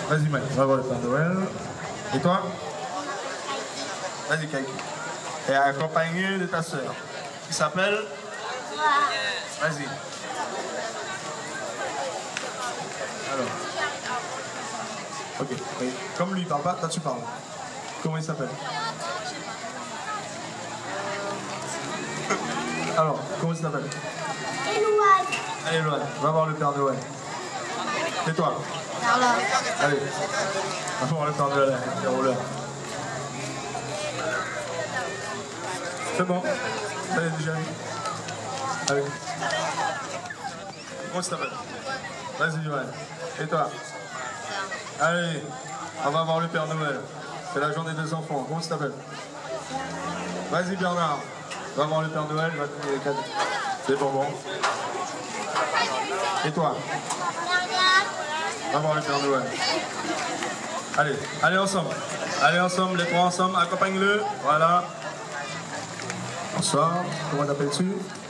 Vas-y, Mike, on va voir le Père Noël. Et toi? Vas-y, Kaki. Et accompagné de ta sœur, qui s'appelle? Vas-y. Alors. Ok. Et comme lui, il parle pas, toi tu parles. Comment il s'appelle? Alors, comment il s'appelle? Éloigne. Allez, Loane, va voir le Père Noël. Et toi? Carla. Allez, va voir le Père Noël avec les rouleurs. C'est bon. Allez, déjà. Allez. Comment tu t'appelles? Vas-y, Joël. Et toi? Allez, on va voir le Père Noël. C'est la journée des enfants. Comment tu t'appelles? Vas-y, Bernard. Va voir le Père Noël, il va te donner les cadeaux. Des bonbons. Et toi? Va voir le Père Noël. Allez, allez ensemble. Allez ensemble, les trois ensemble. Accompagne-le. Voilà. Bonsoir. Comment t'appelles-tu?